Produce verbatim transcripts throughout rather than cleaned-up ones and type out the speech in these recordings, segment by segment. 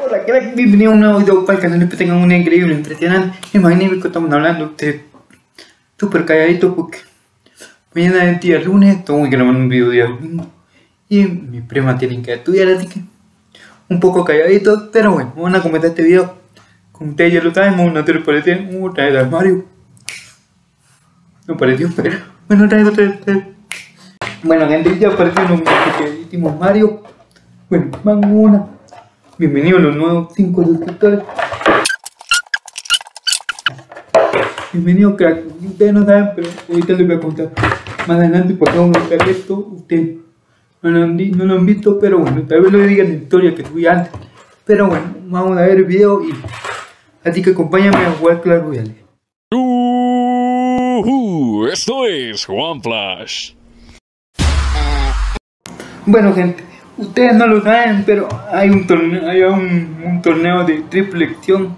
Hola, ¿qué tal? Bienvenido a un nuevo video para el canal. Espero tengan una increíble, impresionante y magnífico. Estamos hablando de súper calladito porque mañana es día lunes, tengo que grabar un video día domingo y mi prima tiene que estudiar, así que un poco calladito. Pero bueno, vamos a comentar este video. Como ustedes ya lo saben, una te parece otra vez de armario. No pareció, pero bueno, otra vez, otra vez, otra vez. Bueno, gente, ya apareció lo que hicimos Mario. Bueno, van una. Bienvenidos a los nuevos cinco suscriptores. Bienvenidos, crack. Ustedes no saben, pero ahorita les voy a contar más adelante por qué vamos a hacer esto. Ustedes no lo, han, no lo han visto, pero bueno, tal vez lo digan en la historia que subí antes. Pero bueno, vamos a ver el video y así que acompáñame a jugar Clash Royale. Uh, uh, esto es OneFlash. Bueno, gente, ustedes no lo saben, pero hay un torneo, hay un, un torneo de triple elección.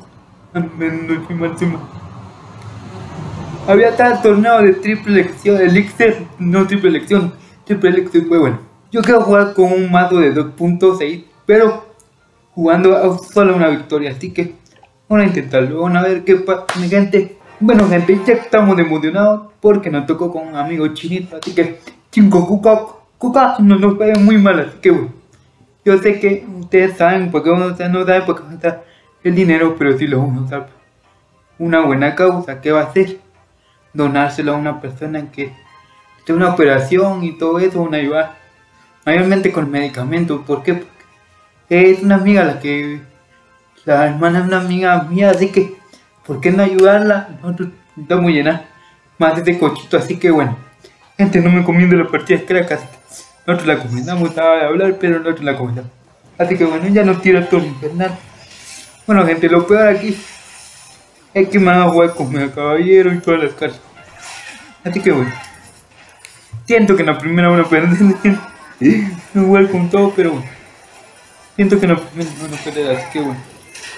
Había tal torneo de triple elección, elixir, no triple elección, triple elección. Pues bueno, yo quiero jugar con un mazo de dos punto seis, pero jugando a solo una victoria, así que vamos a intentarlo, vamos a ver qué pasa, mi gente. Bueno, gente, ya estamos emocionados porque nos tocó con un amigo chinito, así que cinco cuca, cuca nos nos pagan muy mal, así que bueno. Yo sé que ustedes saben porque uno no sabe por qué va a estar el dinero, pero si lo uno sabe una buena causa, ¿qué va a hacer? Donárselo a una persona que tiene una operación y todo eso, una ayuda mayormente con medicamentos. ¿Por qué? Porque es una amiga la que la hermana es una amiga mía, así que ¿por qué no ayudarla? Nosotros estamos llenas más de este cochito, así que bueno, gente, no me comiendo la partida de crack, así que nosotros la comentamos, estaba de hablar, pero nosotros la comentamos. Así que bueno, ya nos tira todo el infernal. Bueno, gente, lo peor aquí es que me van a jugar con el caballero y todas las cartas. Así que bueno, siento que en la primera van a perder. No jugar con todo, pero bueno, siento que en la primera van a perder, así que bueno.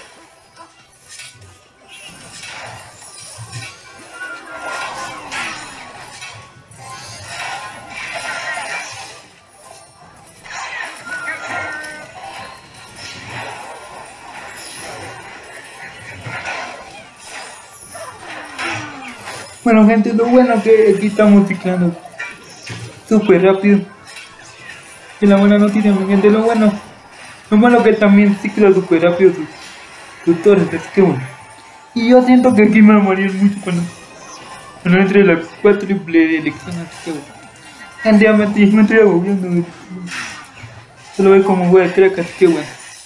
Bueno, gente, lo bueno es que aquí estamos ciclando súper rápido. Y la buena noticia, mi gente, lo bueno, lo malo que también cicla súper rápido sus, sus torres, así que bueno. Y yo siento que aquí me va a morir mucho cuando, cuando entre la cuádruple elección, así que bueno. Gente, ya me, me estoy agobiando. Solo ve cómo voy a crack, así que bueno.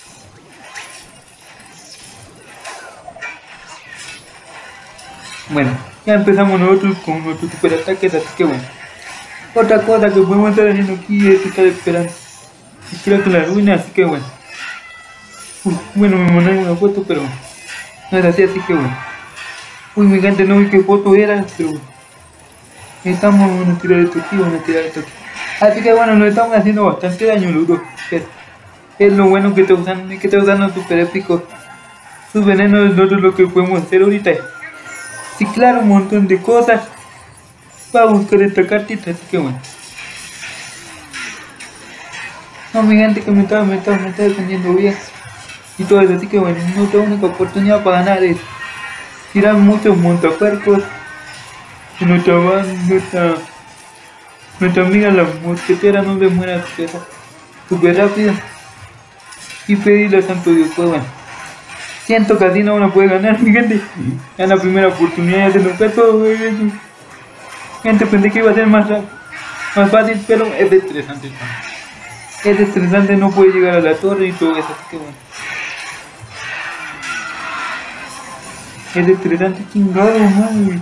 Bueno, ya empezamos nosotros con nuestros super ataques, así que bueno. Otra cosa que podemos estar haciendo aquí es estar esperando. Y creo que la ruina, así que bueno. Uy, bueno, me mandaron una foto, pero no es así, así que bueno. Uy, mi gente, no vi qué foto era, pero bueno. Estamos a tirar esto aquí, vamos a tirar esto aquí. Así que bueno, nos estamos haciendo bastante daño los dos. Es, es lo bueno que te usan, que te usan los super épicos. Sus venenos, nosotros lo que podemos hacer ahorita es ciclar un montón de cosas para buscar esta cartita, así que bueno. No, mi gente, que me está, me está, me está defendiendo bien y todo eso, así que bueno, nuestra única oportunidad para ganar es tirar muchos montapercos. Nuestra, nuestra, nuestra amiga la mosquetera no se muera súper rápido y pedirle a Santo Dios, pues bueno. Siento que así no uno puede ganar, mi gente. En la primera oportunidad de nos todo. Gente, pensé que iba a ser más, más fácil, pero es estresante. Es estresante, no puede llegar a la torre y todo eso, así que bueno. Es estresante, chingado, madre.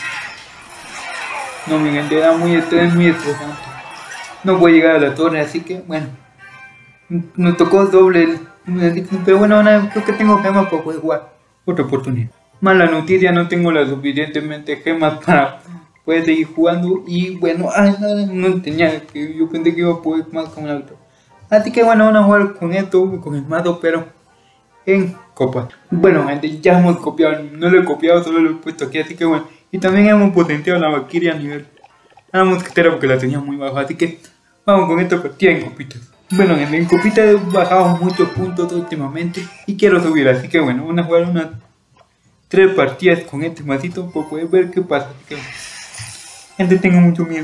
No, mi gente, era muy, es muy estresante. No puede llegar a la torre, así que bueno. Nos tocó doble. Pero bueno, ahora creo que tengo gemas para poder jugar otra oportunidad. Mala noticia, no tengo las suficientemente gemas para poder seguir jugando. Y bueno, ay, no, no tenía, que yo pensé que iba a poder más con el auto. Así que bueno, vamos a jugar con esto, con el mazo, pero en copa. Bueno, gente, ya hemos copiado, no lo he copiado, solo lo he puesto aquí, así que bueno. Y también hemos potenciado la Valkyria a nivel a la mosquetera porque la tenía muy baja, así que vamos con esta partida en copitas. Bueno, en el copita he bajado muchos puntos últimamente y quiero subir, así que bueno, vamos a jugar unas tres partidas con este masito para poder ver qué pasa. Así que bueno, gente, tengo mucho miedo.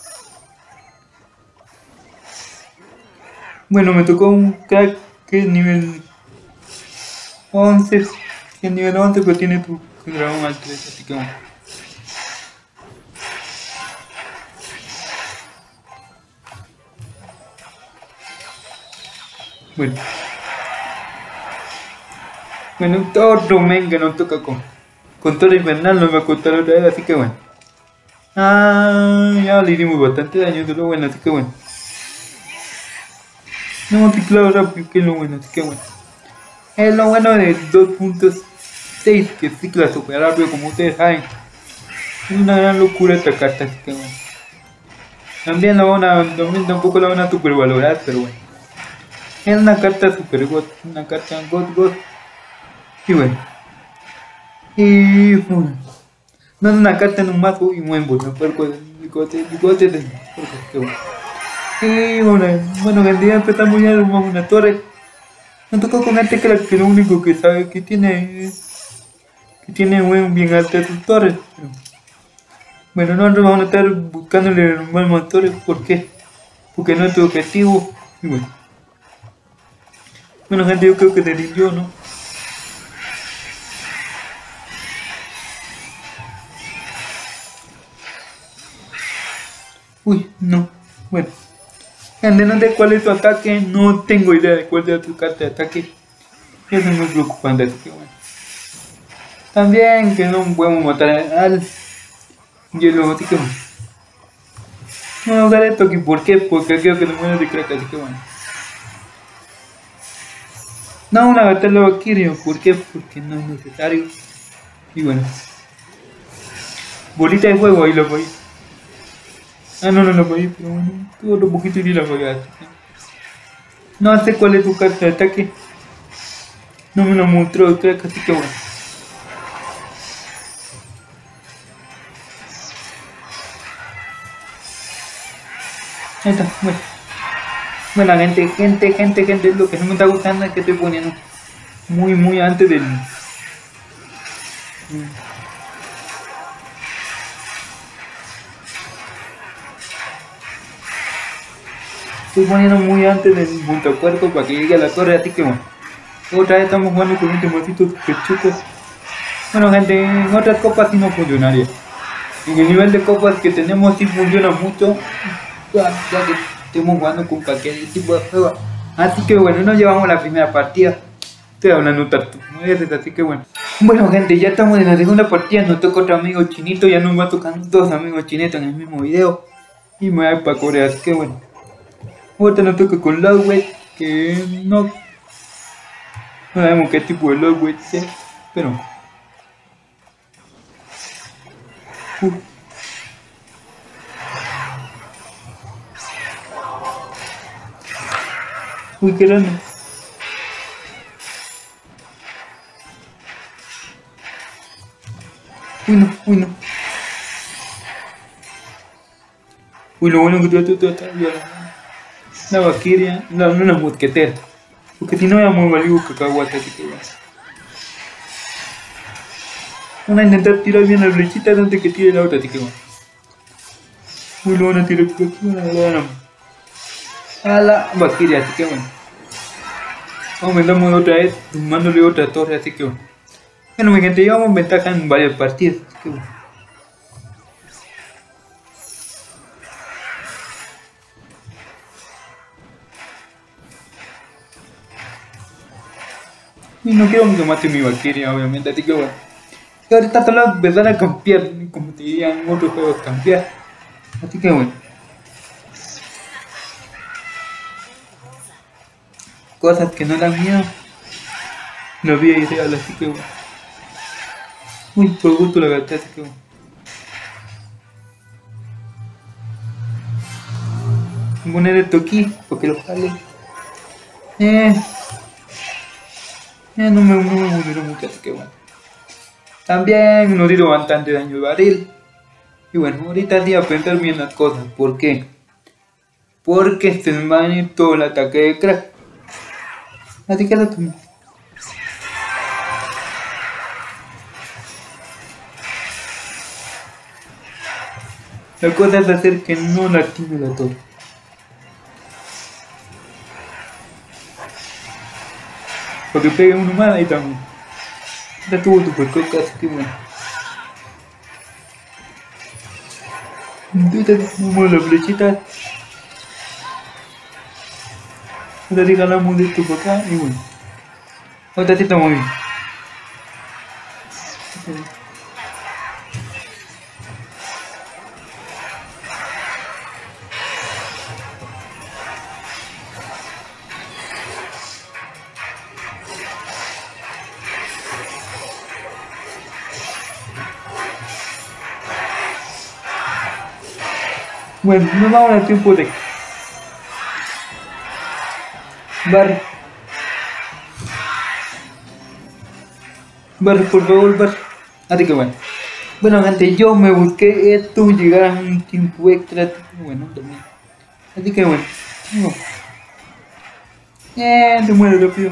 Bueno, me tocó un crack que es nivel once, que es nivel once, pero tiene tu dragón al tres, así que bueno. Bueno. Bueno, otro men que nos toca con, con Torre Infernal nos va a costar otra vez, así que bueno. Ah, ya le hicimos bastante daño, eso es lo bueno, así que bueno. No hemos ciclado rápido, que es lo bueno, así que bueno. Es lo bueno de dos punto seis, que cicla super rápido, como ustedes saben. Es una gran locura esta carta, así que bueno. También la van a, también tampoco la van a supervalorar, pero bueno. Es una carta super god, una carta god god. Y bueno. Y bueno. No es una carta en un mazo y muy bueno, pero bigote, bigote de bueno. Y bueno, bueno, el día empezamos ya, armamos una torre. Me tocó con este crack que lo único que sabe que tiene que tiene buen bien alta sus torres. Pero, bueno, nosotros vamos a estar buscándole más torres, ¿por qué? Porque no es tu objetivo. Y bueno. Bueno, gente, yo creo que se rindió, ¿no? Uy, no. Bueno. Gente, no sé cuál es tu ataque. No tengo idea de cuál es tu carta de ataque. Eso es muy preocupante, así que bueno. También que no podemos matar al hielo, así que bueno. No vamos a usar esto aquí. ¿Por qué? Porque creo que no muere de crack, así que bueno. No, una batalla Valkyria. ¿Por qué? Porque no es necesario. Y bueno. Bolita de fuego, ahí lo voy. Ah, no, no lo voy, pero bueno. Todo lo poquito y la voy. No sé cuál es tu carta de ataque. No me lo mostró el crack, así que bueno. Ahí está, bueno. Bueno, gente, gente, gente, gente, lo que no me está gustando es que estoy poniendo muy, muy antes del... Estoy poniendo muy antes del montapuerco para que llegue a la torre, así que bueno. Otra vez estamos jugando con este mocito super chucos. Bueno, gente, en otras copas sí no funcionaría. En el nivel de copas que tenemos sí funciona mucho. Ya, ya que estemos jugando con cualquier tipo de juego. Así que bueno, nos llevamos la primera partida. Estoy hablando tanto, así que bueno. Bueno, gente, ya estamos en la segunda partida. Nos toca otro amigo chinito. Ya nos va tocando dos amigos chinitos en el mismo video. Y me voy para Corea, así que bueno. Ahorita nos toca con Logway, que no... No sabemos qué tipo de Logway es, pero... Uh. Uy, qué grande. Uy, no, uy, no. Uy, lo bueno que tú tú tú la Valkyria, no, no una mosquetera. Porque si no era muy valido cacahuate, así que bueno. Vamos a intentar tirar bien la flechita antes que tire la otra, así que bueno. Uy, lo van a tirar por aquí, bueno, a la Valkyria, así que bueno. Aumentamos otra vez, sumándole otra torre, así que bueno. Bueno, mi gente, llevamos ventaja en varias partidas, así que bueno. Y no quiero que mate mi Valkyria, obviamente, así que bueno. Y ahorita solo empezar a campear, como te dirían en otros juegos, campear. Así que bueno. Cosas que no dan miedo. No vi ideal, así que bueno. Uy, por gusto la gasté, así que bueno. Voy a poner esto aquí, porque lo jale. Eh... Eh, no me, no me murieron mucho, así que bueno. También nos dio bastante daño el barril. Y bueno, ahorita sí a pensar bien las cosas. ¿Por qué? porque se me va a venir todo el ataque de crack. Así que lo tomo. La cosa es hacer que no lastime la torre. Porque pegue uno más ahí también. Ya tuvo tu percoca, así que bueno. Ahorita tomamos la flechita. Ahorita sí ganamos de esto por acá y bueno. Ahorita sí estamos bien. Bueno, nos vamos al tiempo de Bar. Bar, por favor, Bar. Así que bueno. Bueno, gente, yo me busqué esto, llegar a un tiempo extra. Bueno, también. Así que bueno. No. Eh, se muere rápido.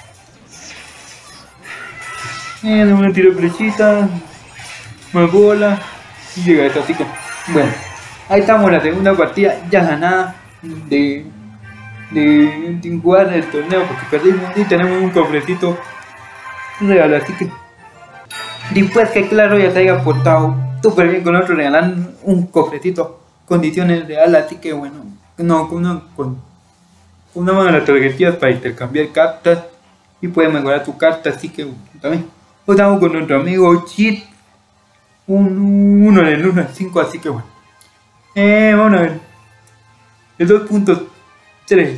Eh, no me tiro flechita. Más bola. Y llega esto, así que bueno. Ahí estamos en la segunda partida, ya ganada de, de, de jugar el torneo porque perdimos y tenemos un cofrecito real, así que después que claro ya se haya portado súper bien con nosotros, regalan un cofrecito, condiciones reales, así que bueno, no, con una, con una mano de las tarjetillas para intercambiar cartas y puede mejorar tu carta, así que bueno, también estamos con nuestro amigo Cheat, un, uno en el uno al cinco, así que bueno. Eh, vamos a ver. El dos punto tres.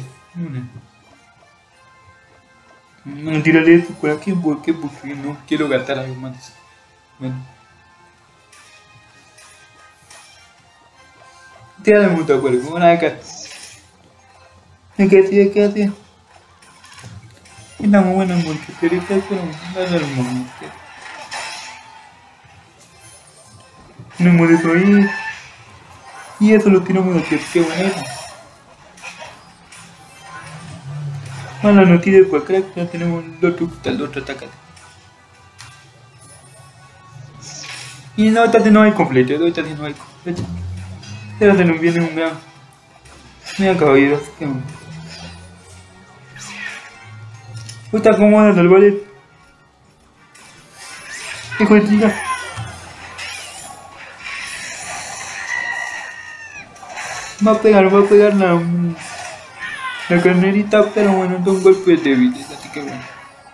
No tiraré esto por aquí. ¿Por qué? Porque no quiero gastar algo más. Bueno. Tírale mucho acuerdo. Una de acá. ¿De qué hacía? ¿De qué hacía? Estamos buenos en multiplicar, pero no es el momento. Tenemos eso ahí. Y eso lo tiramos aquí, qué bueno. Bueno, no tires por crack, ya tenemos el otro, el otro ataque. Y no, ahorita no hay completo, ahorita no hay completo. Pero se nos viene un gran, un gran caballero, así que bueno. Ahorita cómo es el vale. Hijo de chica. Va a pegar, va a pegar la, la carnerita, pero bueno, da un golpe débil, así que bueno.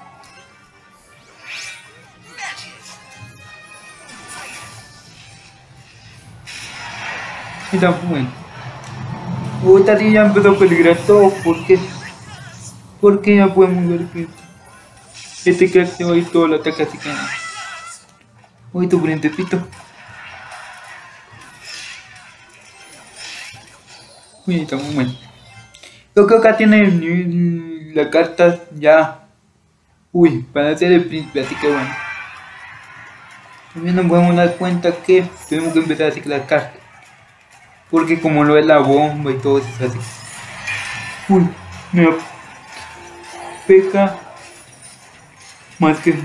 Y tampoco bueno. Ahorita sí ya empezó a peligrar todo, porque porque ya podemos ver que este crack se va a ir todo el ataque, así que hoy tu frentecito. Uy, está muy bueno. Yo creo que acá tiene el nivel, la carta ya. Uy, para hacer el príncipe, así que bueno. También nos podemos dar cuenta que tenemos que empezar a ciclar cartas. Porque como lo es la bomba y todo eso, así. Uy, mira. Peca. Más que.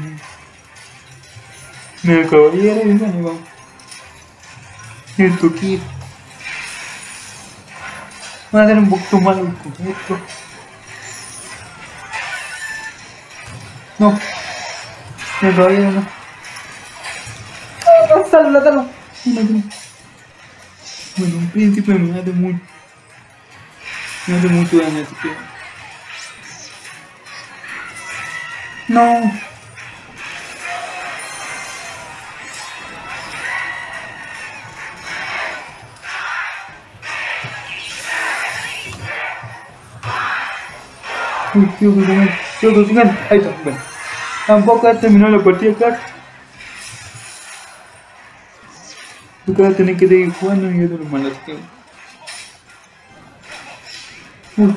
Mira, caballero, y bueno, vamos. Esto aquí. Voy a hacer un poquito malo con esto. No. No, todavía no. ¡Oh, no! ¡Salvo, salvo! Bueno, un príncipe me hace muy... Me hace mucho daño, así que... No. Uy, tío, que tengan, tío, que tengan. Ahí está, bueno. Tampoco ha terminado la partida acá. Tú vas a tener que seguir jugando y eso es lo malo, así que... Uy.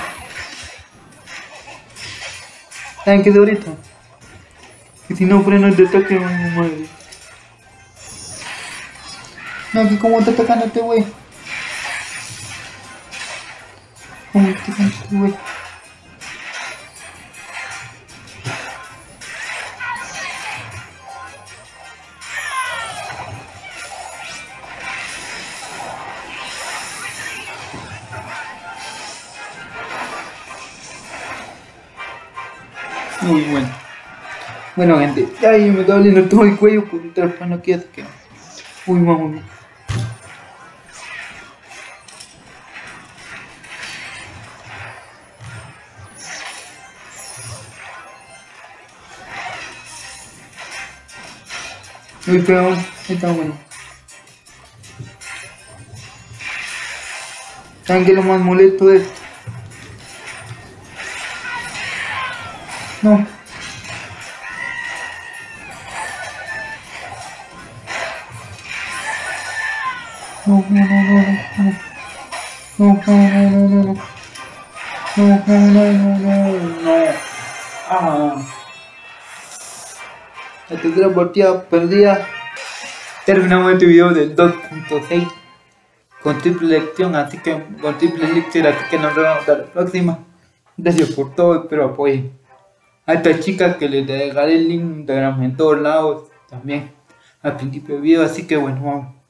¿Saben qué es ahorita? Que si no freno el ataque, madre. No, que como está atacando este wey. Uy, qué tanto, güey. Muy bueno. Bueno, gente, ya me está doliendo todo el cuello por un teléfono aquí, así que. Uy, vamos. Uy, pero está bueno. ¿Saben qué es lo más molesto de esto? No. No, no, no, no, no. No, no, no, no, no, no. No, no, no, no, no, no. Ah. La tercera partida perdida. Terminamos este video del dos punto seis con triple elección, así que con triple elixir, así que nos vemos hasta la próxima. Gracias por todo, espero apoyen a esta chica que les dejaré el link de Instagram en todos lados también al principio del video, así que bueno, vamos.